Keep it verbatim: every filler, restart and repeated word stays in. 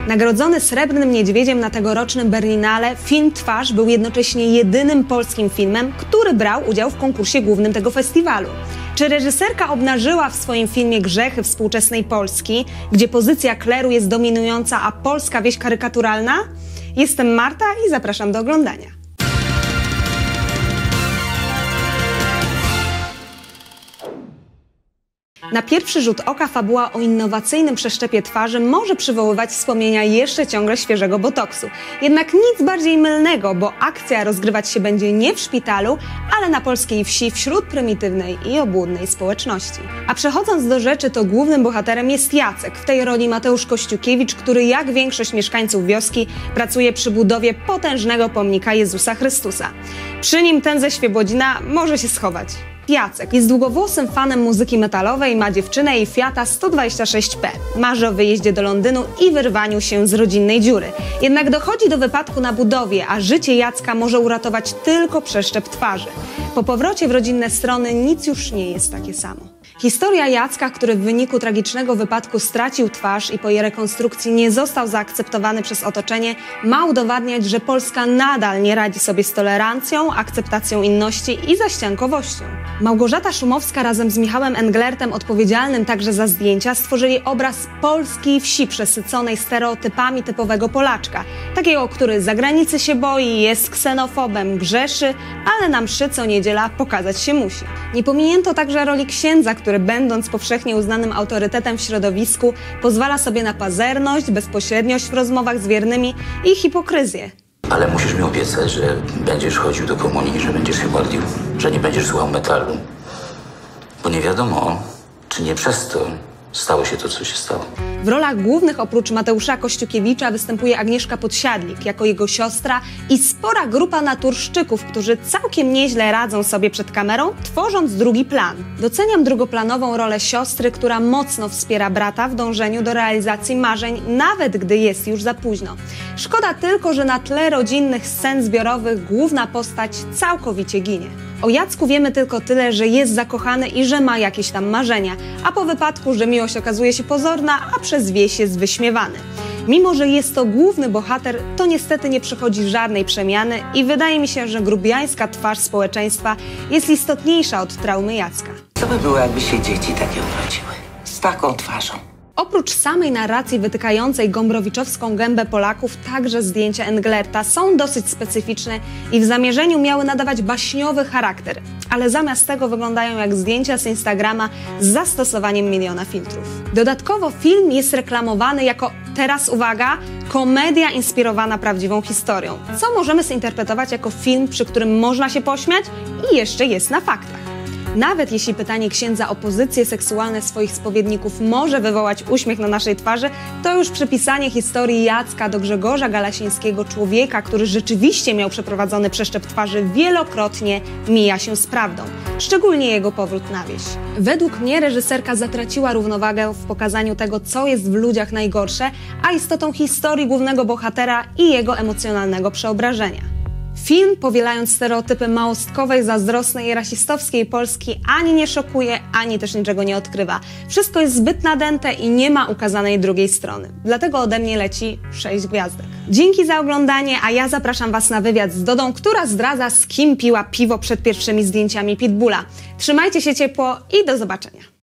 Nagrodzony Srebrnym Niedźwiedziem na tegorocznym Berlinale, film Twarz był jednocześnie jedynym polskim filmem, który brał udział w konkursie głównym tego festiwalu. Czy reżyserka obnażyła w swoim filmie grzechy współczesnej Polski, gdzie pozycja kleru jest dominująca, a polska wieś karykaturalna? Jestem Marta i zapraszam do oglądania. Na pierwszy rzut oka fabuła o innowacyjnym przeszczepie twarzy może przywoływać wspomnienia jeszcze ciągle świeżego botoksu. Jednak nic bardziej mylnego, bo akcja rozgrywać się będzie nie w szpitalu, ale na polskiej wsi wśród prymitywnej i obłudnej społeczności. A przechodząc do rzeczy, to głównym bohaterem jest Jacek, w tej roli Mateusz Kościukiewicz, który jak większość mieszkańców wioski pracuje przy budowie potężnego pomnika Jezusa Chrystusa. Przy nim ten ze Świebodzina może się schować. Jacek jest długowłosym fanem muzyki metalowej, ma dziewczynę i Fiata sto dwadzieścia sześć P. Marzy o wyjeździe do Londynu i wyrwaniu się z rodzinnej dziury. Jednak dochodzi do wypadku na budowie, a życie Jacka może uratować tylko przeszczep twarzy. Po powrocie w rodzinne strony nic już nie jest takie samo. Historia Jacka, który w wyniku tragicznego wypadku stracił twarz i po jej rekonstrukcji nie został zaakceptowany przez otoczenie, ma udowadniać, że Polska nadal nie radzi sobie z tolerancją, akceptacją inności i zaściankowością. Małgorzata Szumowska razem z Michałem Englertem, odpowiedzialnym także za zdjęcia, stworzyli obraz polskiej wsi przesyconej stereotypami typowego Polaczka, takiego, który z zagranicy się boi, jest ksenofobem, grzeszy, ale na mszy co niedziela pokazać się musi. Nie pominięto także roli księdza, który będąc powszechnie uznanym autorytetem w środowisku, pozwala sobie na pazerność, bezpośredniość w rozmowach z wiernymi i hipokryzję. Ale musisz mi obiecać, że będziesz chodził do komunii, że będziesz się modlił, że nie będziesz słuchał metalu. Bo nie wiadomo, czy nie przez to stało się to, co się stało. W rolach głównych oprócz Mateusza Kościukiewicza występuje Agnieszka Podsiadlik jako jego siostra i spora grupa naturszczyków, którzy całkiem nieźle radzą sobie przed kamerą, tworząc drugi plan. Doceniam drugoplanową rolę siostry, która mocno wspiera brata w dążeniu do realizacji marzeń, nawet gdy jest już za późno. Szkoda tylko, że na tle rodzinnych scen zbiorowych główna postać całkowicie ginie. O Jacku wiemy tylko tyle, że jest zakochany i że ma jakieś tam marzenia, a po wypadku, że miłość okazuje się pozorna, a przez wieś jest wyśmiewany. Mimo że jest to główny bohater, to niestety nie przechodzi żadnej przemiany i wydaje mi się, że grubiańska twarz społeczeństwa jest istotniejsza od traumy Jacka. Co by było, jakby się dzieci takie urodziły? Z taką twarzą. Oprócz samej narracji wytykającej gombrowiczowską gębę Polaków, także zdjęcia Englerta są dosyć specyficzne i w zamierzeniu miały nadawać baśniowy charakter, ale zamiast tego wyglądają jak zdjęcia z Instagrama z zastosowaniem miliona filtrów. Dodatkowo film jest reklamowany jako, teraz uwaga, komedia inspirowana prawdziwą historią, co możemy zinterpretować jako film, przy którym można się pośmiać i jeszcze jest na faktach. Nawet jeśli pytanie księdza o pozycje seksualne swoich spowiedników może wywołać uśmiech na naszej twarzy, to już przypisanie historii Jacka do Grzegorza Galasińskiego, człowieka, który rzeczywiście miał przeprowadzony przeszczep twarzy, wielokrotnie mija się z prawdą. Szczególnie jego powrót na wieś. Według mnie reżyserka zatraciła równowagę w pokazaniu tego, co jest w ludziach najgorsze, a istotą historii głównego bohatera i jego emocjonalnego przeobrażenia. Film, powielając stereotypy małostkowej, zazdrosnej i rasistowskiej Polski, ani nie szokuje, ani też niczego nie odkrywa. Wszystko jest zbyt nadęte i nie ma ukazanej drugiej strony. Dlatego ode mnie leci sześć gwiazdek. Dzięki za oglądanie, a ja zapraszam Was na wywiad z Dodą, która zdradza, z kim piła piwo przed pierwszymi zdjęciami Pitbulla. Trzymajcie się ciepło i do zobaczenia.